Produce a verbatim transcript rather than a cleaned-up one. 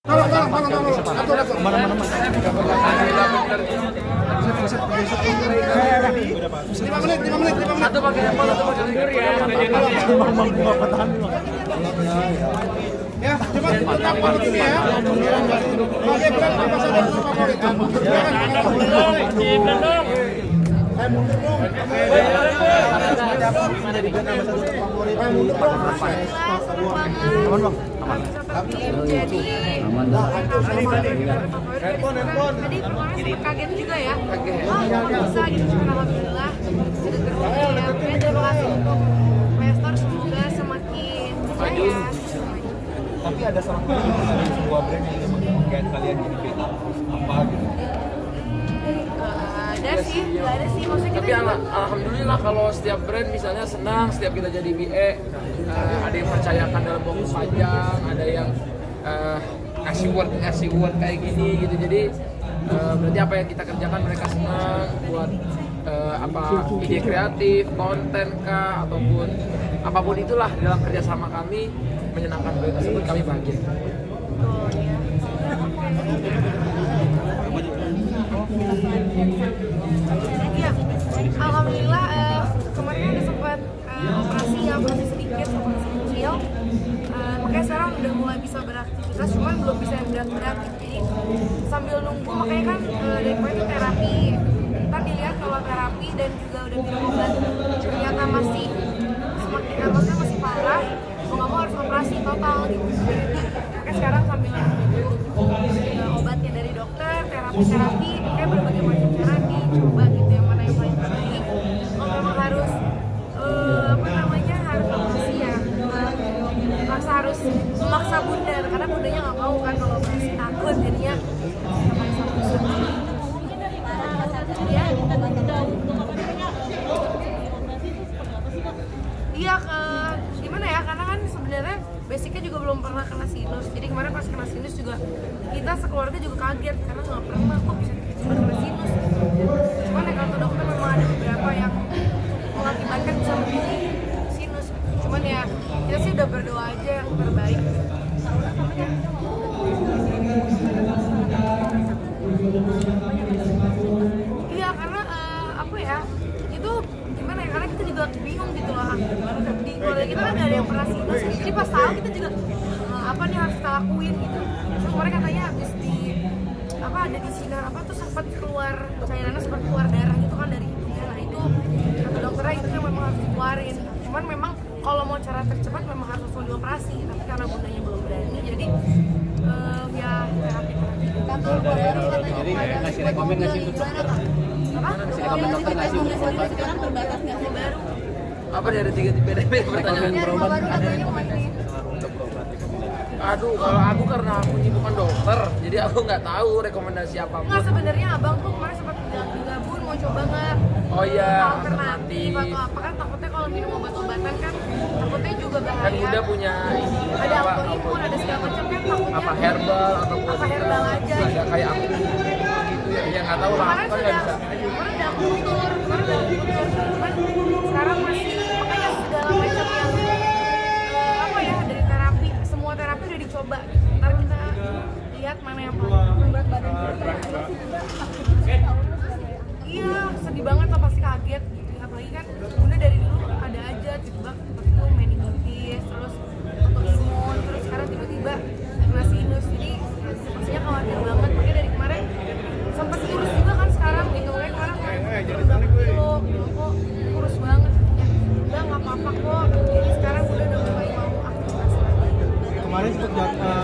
lima menit, lima menit, lima menit. Satu pakai handphone, satu pakai tidur ya. Ya, cepat tetap pakai ini ya. Pakai berat apa saja favorit. Saya mundur dong. Gimana di sana sama satu favorit? Saya mundur dong. Aman bang. Jadi aman dah. Handphone, handphone. Tadi kemarin kaget juga ya. Oh, bisa gitu, alhamdulillah. Sudah terbukti ya. Pokoknya terima kasih untuk Playstore, semoga semakin jaya. Tapi ada salah satu dari sebuah brand yang menggait kalian jadi beta apa gitu? Ada sih, nggak ada sih. Maksudnya kita tapi juga... alhamdulillah kalau setiap brand misalnya senang setiap kita jadi B E, uh, ada yang percayakan dalam waktu panjang, ada yang uh, ngasih word ngasih word kayak gini gitu. Jadi uh, berarti apa yang kita kerjakan mereka senang buat uh, apa ide kreatif, konten kah ataupun apapun itulah dalam kerjasama kami menyenangkan brand tersebut, kami bahagia. Oh, ya. Iya, alhamdulillah uh, kemarin ada sempat uh, operasi yang operasi sedikit, operasi kecil. Uh, makanya sekarang udah mulai bisa beraktivitas, cuman belum bisa yang berat-berat. Jadi sambil nunggu, makanya kan uh, dari kemarin itu terapi. Ntar dilihat kalau terapi dan juga udah minum obat ternyata masih semakin maksudnya masih parah, mau nggak mau harus operasi total gitu. Makanya sekarang sambil nunggu uh, obatnya dari dokter, terapi-terapi, kayak berbagai macam cara dicoba gitu yang mana yang paling terbaik. Kalau memang harus uh, apa namanya harus operasi ya, maksa harus memaksa bunda karena bundanya nggak mau kan kalau operasi, takut jadinya memaksa bunda. Ya. Iya, ke gimana ya? Karena kan sebenarnya basicnya juga belum pernah kena sinus. Jadi kemarin pas kena sinus juga kita sekeluarga juga kaget karena nggak pernah kok bisa bisa kena sinus. Cuman ya kalau dokter memang ada beberapa yang mengakibatkan bisa menjadi sinus. Cuman ya kita sih udah berdoa aja yang terbaik. Iya, karena uh, apa ya? Itu gimana ya? Karena kita juga bingung gitu loh. Di keluarga kita kan gak ada yang pernah sinus. Jadi pas tahu kita juga uh, apa nih harus kita lakuin gitu. Terus kemarin katanya habis di apa ada di sinar apa tuh sempat keluar cairannya sempat keluar darah gitu kan dari hidungnya. Nah itu kata dokternya itu yang memang harus dikeluarin. Cuman memang kalau mau cara tercepat memang harus langsung dioperasi. Tapi karena bundanya belum berani jadi uh, ya terapi terapi. Kantor Jadi ngasih rekomen ngasih untuk Apa? ngasih rekomen dokter ngasih untuk obat. sekarang terbatas nggak sih Baru. Apa dari tiga beda beda pertanyaan? Berobat ada Aduh, kalau aku karena aku ini bukan dokter, jadi aku nggak tahu rekomendasi apapun. Nggak, sebenarnya abang tuh kemarin sempat bilang juga bun mau coba nggak Oh iya, alternatif atau apa kan takutnya kalau minum obat-obatan kan takutnya juga bahaya. kan Bunda punya ini Ada apa, autoimun, ada segala macam kan takutnya apa herbal ataupun apa herbal aja ada kayak aku gitu ya, ya nggak tahu lah, kemarin kan nggak sudah bisa. kemarin udah aku tutur kemarin udah aku tutur cuman sekarang masih makanya segala macam yang eh, apa ya dari terapi semua terapi udah dicoba ntar kita lihat mana yang paling berat badan kita. Iya, sedih banget lah, pasti kaget gitu. Apalagi kan Bunda dari dulu ada aja tiba-tiba itu meningitis, terus autoimun, terus sekarang tiba-tiba kena sinus. Jadi pastinya khawatir banget. Makanya dari kemarin sempat kurus juga kan sekarang gitu. Kayak kemarin kemarin turun berapa kilo, gitu kok kurus banget. Ya, udah nggak apa-apa kok. Jadi sekarang udah udah mulai mau aktivitas lagi. kemarin sempat